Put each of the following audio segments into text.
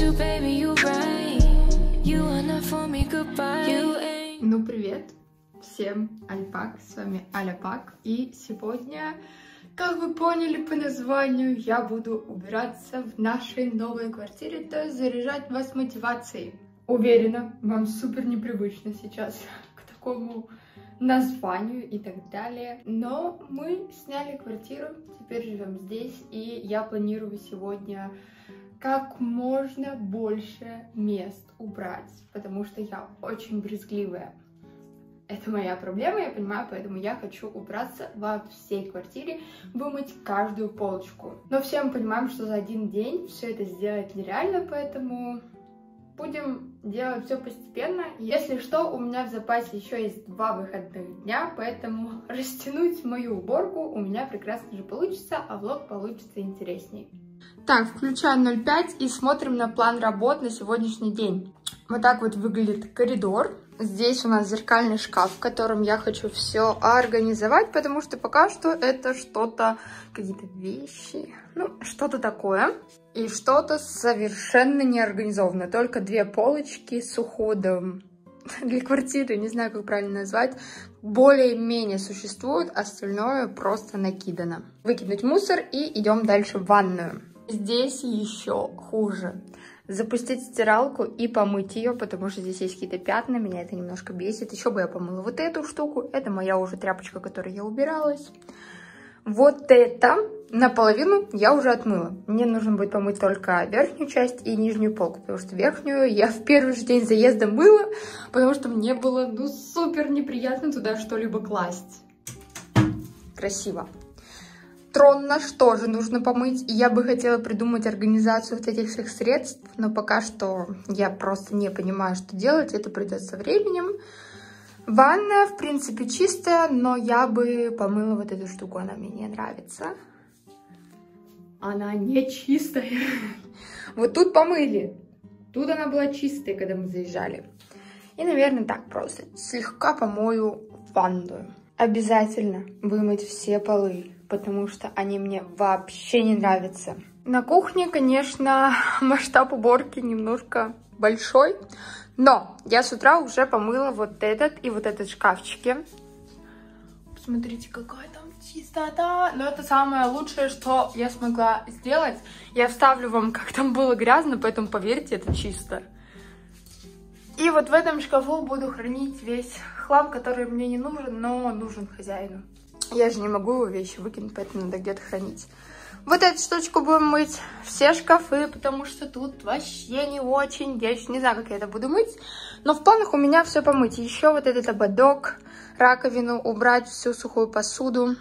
you, baby, you right. You are not for me, goodbye. You ain't... Ну, привет всем, Альпак, с вами Аля Пак, и сегодня, как вы поняли по названию, я буду убираться в нашей новой квартире, то есть заряжать вас мотивацией. Уверена, вам супер непривычно сейчас к такому названию и так далее, но мы сняли квартиру, теперь живем здесь, и я планирую сегодня как можно больше мест убрать, потому что я очень брезгливая. Это моя проблема, я понимаю, поэтому я хочу убраться во всей квартире, вымыть каждую полочку. Но все мы понимаем, что за один день все это сделать нереально, поэтому будем делать все постепенно. Если что, у меня в запасе еще есть 2 выходных дня, поэтому растянуть мою уборку у меня прекрасно же получится, а влог получится интересней. Так, включаю 0,5 и смотрим на план работ на сегодняшний день. Вот так вот выглядит коридор. Здесь у нас зеркальный шкаф, в котором я хочу все организовать, потому что пока что это что-то, какие-то вещи, ну, что-то такое. И что-то совершенно неорганизованное. Только 2 полочки с уходом для квартиры, не знаю, как правильно назвать, более-менее существуют, остальное просто накидано. Выкинуть мусор и идем дальше в ванную. Здесь еще хуже. Запустить стиралку и помыть ее, потому что здесь есть какие-то пятна, меня это немножко бесит. Еще бы я помыла вот эту штуку, это моя уже тряпочка, которой я убиралась. Вот это наполовину я уже отмыла. Мне нужно будет помыть только верхнюю часть и нижнюю полку, потому что верхнюю я в первый же день заезда мыла, потому что мне было, ну, супер неприятно туда что-либо класть. Красиво. Трон наш тоже нужно помыть, и я бы хотела придумать организацию вот этих всех средств, но пока что я просто не понимаю, что делать, это придет со временем. Ванная, в принципе, чистая, но я бы помыла вот эту штуку, она мне не нравится. Она не чистая. Вот тут помыли, тут она была чистая, когда мы заезжали. И, наверное, так просто, слегка помою ванную. Обязательно вымыть все полы, потому что они мне вообще не нравятся. На кухне, конечно, масштаб уборки немножко большой, но я с утра уже помыла вот этот и вот этот шкафчики. Посмотрите, какая там чистота! Но это самое лучшее, что я смогла сделать. Я вставлю вам, как там было грязно, поэтому поверьте, это чисто. И вот в этом шкафу буду хранить весь хлам, который мне не нужен, но нужен хозяину. Я же не могу его вещи выкинуть, поэтому надо где-то хранить. Вот эту штучку будем мыть, все шкафы, потому что тут вообще не очень. Я еще не знаю, как я это буду мыть, но в планах у меня все помыть. Еще вот этот ободок, раковину, убрать всю сухую посуду.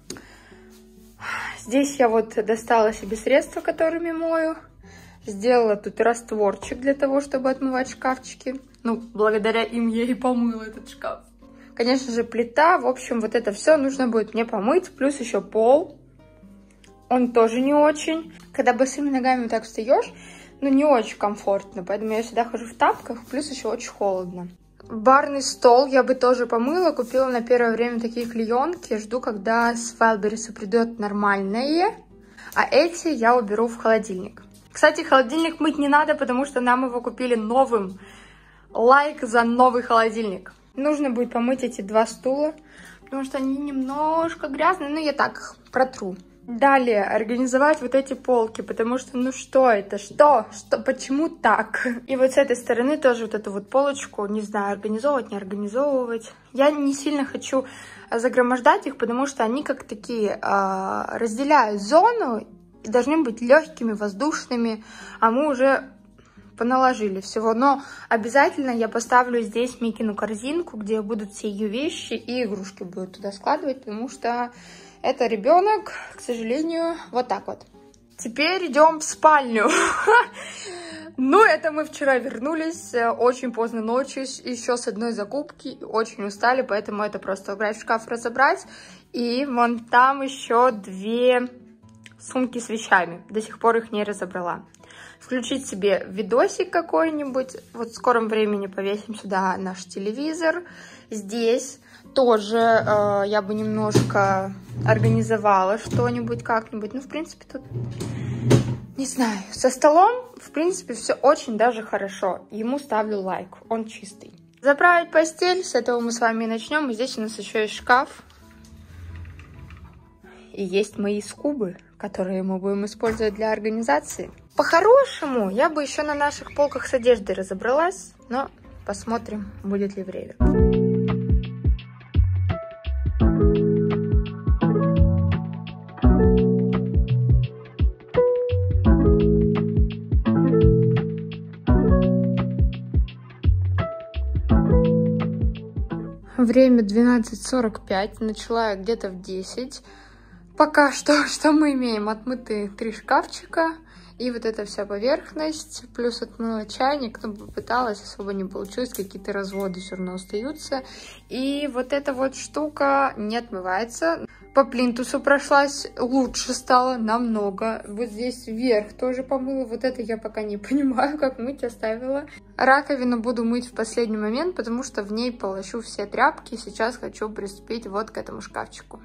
Здесь я вот достала себе средства, которыми мою. Сделала тут растворчик для того, чтобы отмывать шкафчики. Ну, благодаря им я и помыла этот шкаф. Конечно же, плита. В общем, вот это все нужно будет мне помыть. Плюс еще пол. Он тоже не очень. Когда босыми ногами вот так встаешь, ну, не очень комфортно. Поэтому я всегда хожу в тапках. Плюс еще очень холодно. Барный стол я бы тоже помыла. Купила на первое время такие клеенки. Жду, когда с Wildberries придет нормальное. А эти я уберу в холодильник. Кстати, холодильник мыть не надо, потому что нам его купили новым. Лайк за новый холодильник. Нужно будет помыть эти 2 стула, потому что они немножко грязные, но я так их протру. Далее организовать вот эти полки, потому что, ну что это, что, почему так? И вот с этой стороны тоже вот эту вот полочку, не знаю, организовывать, не организовывать. Я не сильно хочу загромождать их, потому что они как такие разделяют зону, и должны быть легкими, воздушными, а мы уже поналожили всего. Но обязательно я поставлю здесь Микину корзинку, где будут все ее вещи и игрушки будут туда складывать, потому что это ребенок, к сожалению, вот так вот. Теперь идем в спальню. Ну, это мы вчера вернулись очень поздно ночью, еще с одной закупки, очень устали, поэтому это просто убрать в шкаф, разобрать. И вон там еще 2 сумки с вещами. До сих пор их не разобрала. Включить себе видосик какой-нибудь. Вот в скором времени повесим сюда наш телевизор. Здесь тоже я бы немножко организовала что-нибудь как-нибудь. Ну, в принципе, тут Не знаю, со столом, в принципе, все очень даже хорошо. Ему ставлю лайк, он чистый. Заправить постель, с этого мы с вами и начнем. И здесь у нас еще есть шкаф. И есть мои скубы, которые мы будем использовать для организации. По-хорошему, я бы еще на наших полках с одеждой разобралась, но посмотрим, будет ли время. Время 12:45, начала я где-то в 10. Пока что мы имеем? Отмытые 3 шкафчика и вот эта вся поверхность, плюс отмыла чайник, но попыталась, особо не получилось, какие-то разводы все равно остаются. И вот эта вот штука не отмывается. По плинтусу прошлась, лучше стало намного. Вот здесь вверх тоже помыла. Вот это я пока не понимаю, как мыть, оставила. Раковину буду мыть в последний момент, потому что в ней полощу все тряпки. Сейчас хочу приступить вот к этому шкафчику.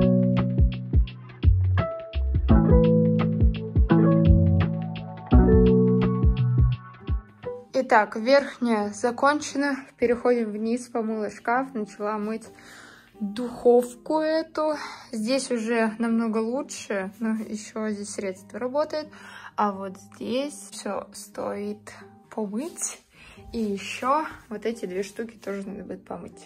Итак, верхняя закончена. Переходим вниз, помыла шкаф, начала мыть духовку эту. Здесь уже намного лучше, но еще здесь средство работает. А вот здесь все стоит помыть. И еще вот эти 2 штуки тоже надо будет помыть.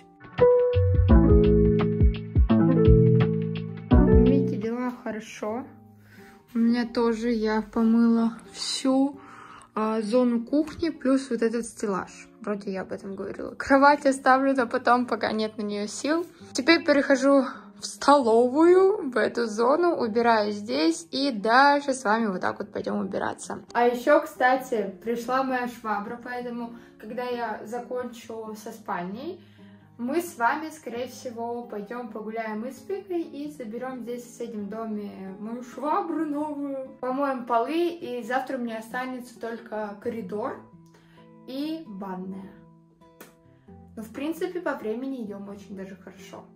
Видите, дела хорошо. У меня тоже я помыла всю зону кухни, плюс вот этот стеллаж. Вроде я об этом говорила. Кровать оставлю, но потом, пока нет на нее сил. Теперь перехожу в столовую, в эту зону, убираю здесь и дальше с вами вот так вот пойдем убираться. А еще, кстати, пришла моя швабра, поэтому, когда я закончу со спальней, мы с вами, скорее всего, пойдем погуляем мы с Пикой и заберем здесь в соседнем доме мою швабру новую. Помоем полы, и завтра у меня останется только коридор и ванная. Но, в принципе, по времени идем очень даже хорошо.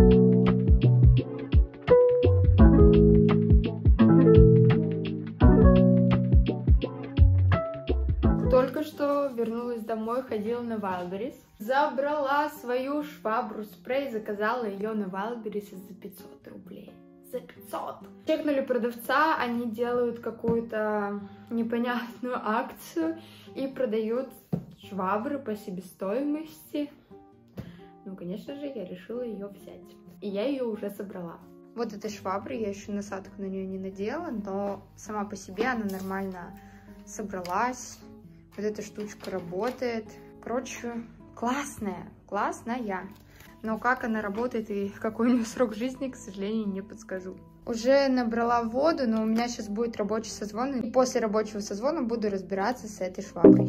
Только что вернулась домой, ходила на Wildberries. Забрала свою швабру, спрей, заказала ее на Wildberries за 500 рублей. За 500! Чекнули продавца, они делают какую-то непонятную акцию и продают швабры по себестоимости. Ну, конечно же, я решила ее взять. И я ее уже собрала. Вот этой швабры, я еще насадку на нее не надела, но сама по себе она нормально собралась. Вот эта штучка работает. Короче, классная. Но как она работает и какой у нее срок жизни, к сожалению, не подскажу. Уже набрала воду, но у меня сейчас будет рабочий созвон. И после рабочего созвона буду разбираться с этой шваброй.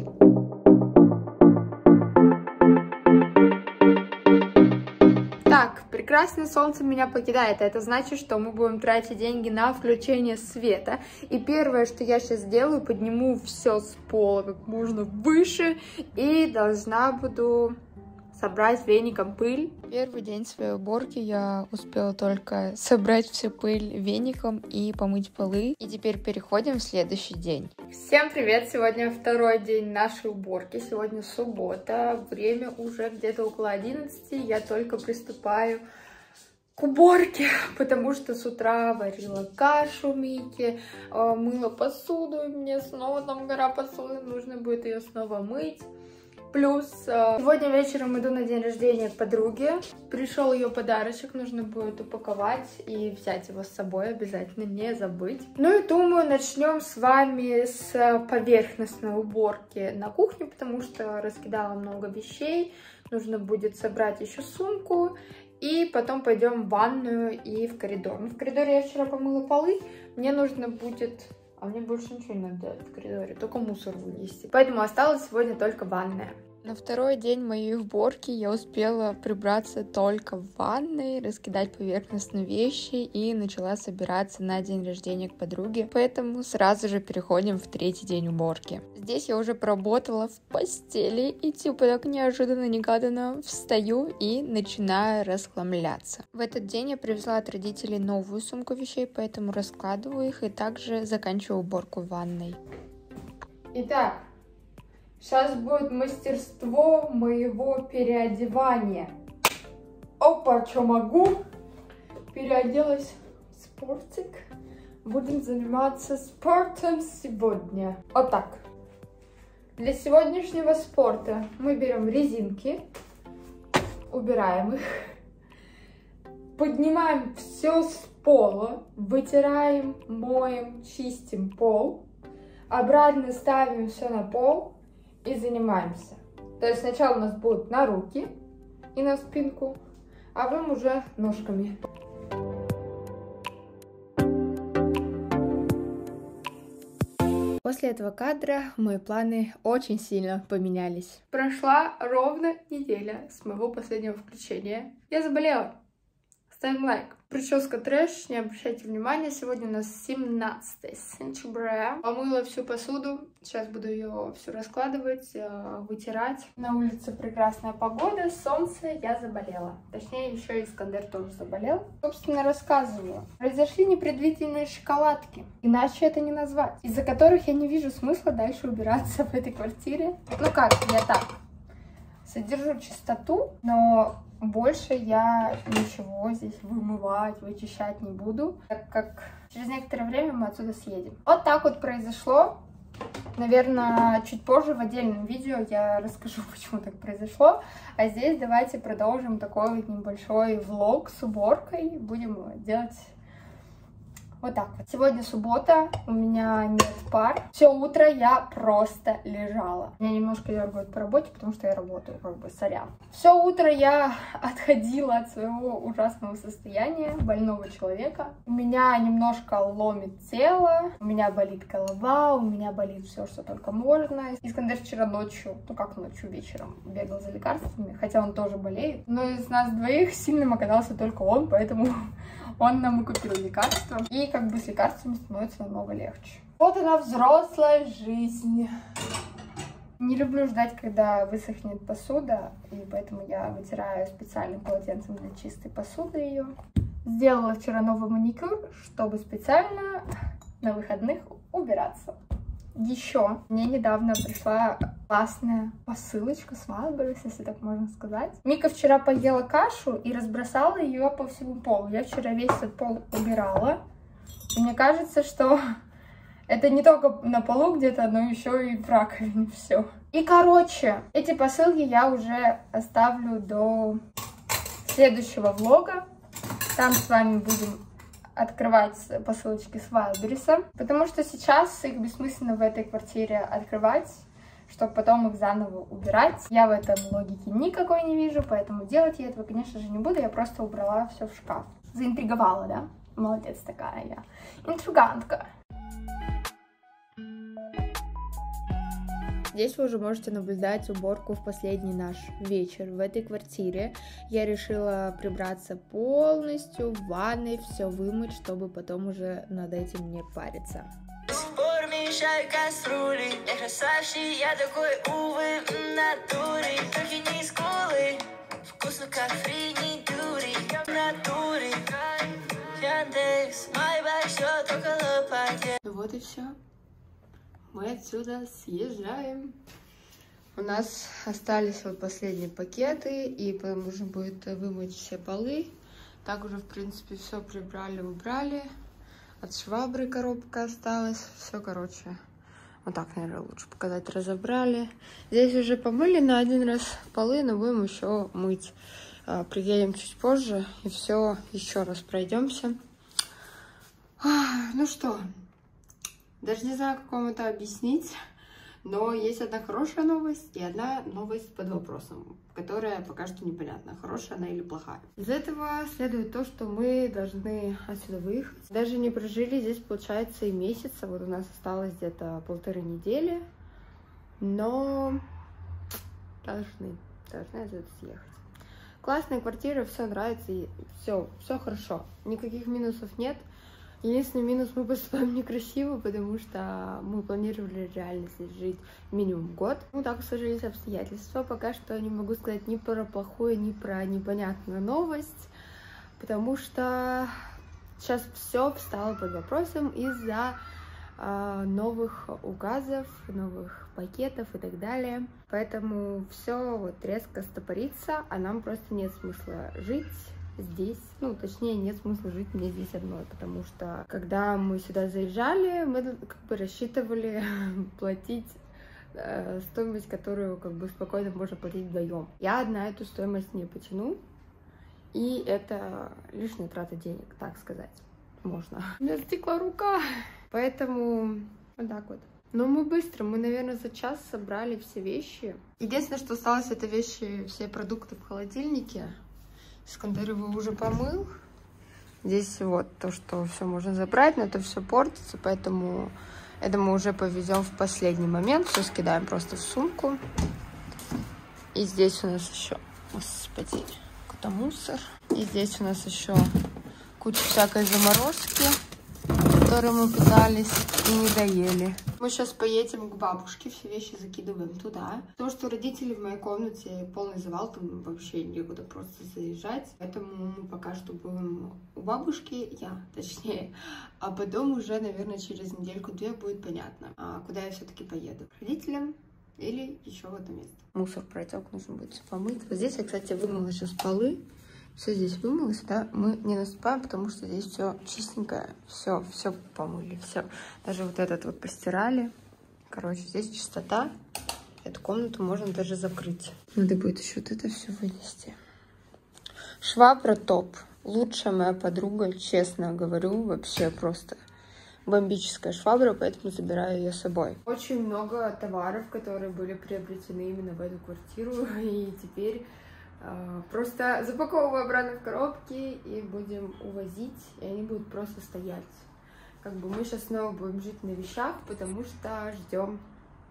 Так, прекрасное солнце меня покидает. Это значит, что мы будем тратить деньги на включение света. И первое, что я сейчас сделаю, подниму все с пола как можно выше. И должна буду собрать веником пыль. Первый день своей уборки я успела только собрать всю пыль веником и помыть полы. И теперь переходим в следующий день. Всем привет! Сегодня второй день нашей уборки. Сегодня суббота. Время уже где-то около 11. Я только приступаю к уборке, потому что с утра варила кашу Мике, мыла посуду, и мне снова там гора посуды, нужно будет ее снова мыть. Плюс сегодня вечером иду на день рождения к подруге. Пришел ее подарочек, нужно будет упаковать и взять его с собой, обязательно не забыть. Ну и думаю, начнем с вами с поверхностной уборки на кухне, потому что раскидала много вещей. Нужно будет собрать еще сумку. И потом пойдем в ванную и в коридор. Ну, в коридоре я вчера помыла полы. Мне нужно будет... А мне больше ничего не надо делать в коридоре, только мусор вынести. Поэтому осталась сегодня только ванная. На второй день моей уборки я успела прибраться только в ванной, раскидать поверхностные вещи и начала собираться на день рождения к подруге, поэтому сразу же переходим в третий день уборки. Здесь я уже поработала в постели и типа так неожиданно-негаданно встаю и начинаю расхламляться. В этот день я привезла от родителей новую сумку вещей, поэтому раскладываю их и также заканчиваю уборку в ванной. Итак, сейчас будет мастерство моего переодевания. Опа, что могу? Переоделась в спортик. Будем заниматься спортом сегодня. Вот так. Для сегодняшнего спорта мы берем резинки, убираем их, поднимаем все с пола, вытираем, моем, чистим пол, обратно ставим все на пол и занимаемся. То есть сначала у нас будет на руки и на спинку, а потом уже ножками. После этого кадра мои планы очень сильно поменялись. Прошла ровно неделя с моего последнего включения. Я заболела. Ставим лайк. Прическа трэш, не обращайте внимания. Сегодня у нас 17 сентября. Помыла всю посуду. Сейчас буду ее все раскладывать, вытирать. На улице прекрасная погода, солнце. Я заболела. Точнее, еще и Искандер тоже заболел. Собственно, рассказываю. Произошли непредвиденные шоколадки. Иначе это не назвать. Из-за которых я не вижу смысла дальше убираться в этой квартире. Ну как, я так. Содержу чистоту, но больше я ничего здесь вымывать, вычищать не буду, так как через некоторое время мы отсюда съедем. Вот так вот произошло. Наверное, чуть позже в отдельном видео я расскажу, почему так произошло. А здесь давайте продолжим такой вот небольшой влог с уборкой. Будем делать вот так вот. Сегодня суббота, у меня нет пар. Все утро я просто лежала. Меня немножко дергают по работе, потому что я работаю, как бы, сорян. Все утро я отходила от своего ужасного состояния больного человека. У меня немножко ломит тело, у меня болит голова, у меня болит все, что только можно. Искандер вчера ночью, ну как ночью, вечером бегал за лекарствами, хотя он тоже болеет. Но из нас двоих сильным оказался только он, поэтому он нам и купил лекарства. И как бы с лекарствами становится намного легче. Вот она, взрослая жизнь. Не люблю ждать, когда высохнет посуда, и поэтому я вытираю специальным полотенцем для чистой посуды ее. Сделала вчера новый маникюр, чтобы специально на выходных убираться. Еще мне недавно пришла классная посылочка с Wildberries, если так можно сказать. Мика вчера поела кашу и разбросала ее по всему полу. Я вчера весь этот пол убирала. И мне кажется, что это не только на полу где-то, но еще и в раковине все. И, короче, эти посылки я уже оставлю до следующего влога. Там с вами будем открывать посылочки с Wildberries, потому что сейчас их бессмысленно в этой квартире открывать, чтобы потом их заново убирать. Я в этом логике никакой не вижу, поэтому делать я этого, конечно же, не буду. Я просто убрала все в шкаф. Заинтриговала, да? Молодец такая я. Интригантка. Здесь вы уже можете наблюдать уборку в последний наш вечер в этой квартире. Я решила прибраться полностью, в ванной, все вымыть, чтобы потом уже над этим не париться. Мешаю кастрюли, я красавчик, я такой, увы, в натуре. Только не скулы, вкусно как фрини дури. В натуре, Яндекс, мой большой, только лопате. Ну вот и все. Мы отсюда съезжаем. У нас остались вот последние пакеты, и потом нужно будет вымыть все полы. Так уже, в принципе, все прибрали, убрали. От швабры коробка осталась. Все, короче, вот так, наверное, лучше показать. Разобрали. Здесь уже помыли на один раз полы, но будем еще мыть. Приедем чуть позже и все еще раз пройдемся. Ну что, даже не знаю, как вам это объяснить, но есть одна хорошая новость и одна новость под вопросом, которая пока что непонятна, хорошая она или плохая. Из этого следует то, что мы должны отсюда выехать. Даже не прожили здесь, получается, и месяца. Вот у нас осталось где-то 1,5 недели. Но должны отсюда съехать. Классная квартира, все нравится, и все хорошо. Никаких минусов нет. Единственный минус, мы поступаем некрасиво, потому что мы планировали реально здесь жить минимум год. Ну, так сложились обстоятельства. Пока что не могу сказать ни про плохую, ни про непонятную новость, потому что сейчас все встало под вопросом из-за новых указов, новых пакетов и так далее. Поэтому все вот резко стопорится, а нам просто нет смысла жить здесь. Ну, точнее, нет смысла жить мне здесь одной, потому что когда мы сюда заезжали, мы как бы рассчитывали платить стоимость, которую как бы спокойно можно платить вдвоем. Я одна эту стоимость не потяну, и это лишняя трата денег, так сказать. Можно. У меня затекла рука. Поэтому вот так вот. Но мы быстро, мы, наверное, за час собрали все вещи. Единственное, что осталось, это вещи, все продукты в холодильнике. Искандер его уже помыл. Здесь вот то, что все можно забрать, но это все портится, поэтому это мы уже повезем в последний момент. Все скидаем просто в сумку. И здесь у нас еще, господи, какой-то мусор. И здесь у нас еще куча всякой заморозки, которой мы питались и не доели. Мы сейчас поедем к бабушке, все вещи закидываем туда. Потому что родители в моей комнате полный завал, там вообще некуда просто заезжать. Поэтому мы пока что будем у бабушки, я точнее. А потом уже, наверное, через недельку-две будет понятно, куда я все-таки поеду. К родителям или еще в это место. Мусор протек, нужно будет все помыть. Вот здесь я, кстати, вымыла сейчас полы. Все здесь вымылось, да, мы не наступаем, потому что здесь все чистенькое, все помыли, все. Даже вот этот вот постирали. Короче, здесь чистота. Эту комнату можно даже закрыть. Надо будет еще вот это все вынести. Швабра топ. Лучшая моя подруга, честно говорю, вообще просто бомбическая швабра, поэтому забираю ее с собой. Очень много товаров, которые были приобретены именно в эту квартиру, и теперь просто запаковываю обратно в коробки и будем увозить, и они будут просто стоять. Как бы мы сейчас снова будем жить на вещах, потому что ждем,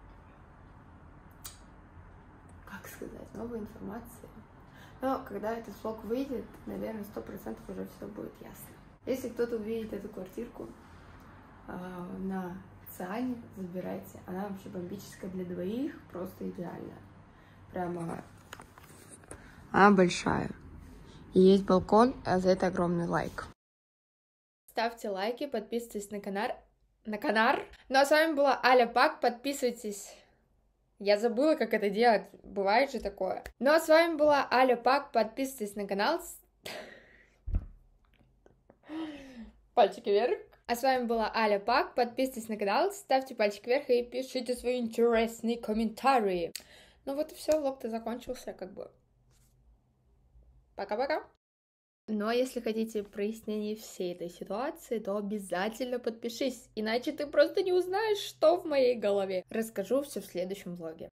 как сказать, новой информации. Но когда этот влог выйдет, наверное, 100% уже все будет ясно. Если кто-то увидит эту квартирку на Циане, забирайте. Она вообще бомбическая для двоих, просто идеальная. Прямо она большая. И есть балкон, а за это огромный лайк. Ставьте лайки, подписывайтесь на канал. Ну а с вами была Аля Пак, подписывайтесь. Я забыла, как это делать, бывает же такое. Ну а с вами была Аля Пак, подписывайтесь на канал. Пальчики вверх. А с вами была Аля Пак, подписывайтесь на канал, ставьте пальчик вверх и пишите свои интересные комментарии. Ну вот и все, влог-то закончился, как бы. Пока-пока. Ну а если хотите прояснение всей этой ситуации, то обязательно подпишись, иначе ты просто не узнаешь, что в моей голове. Расскажу все в следующем влоге.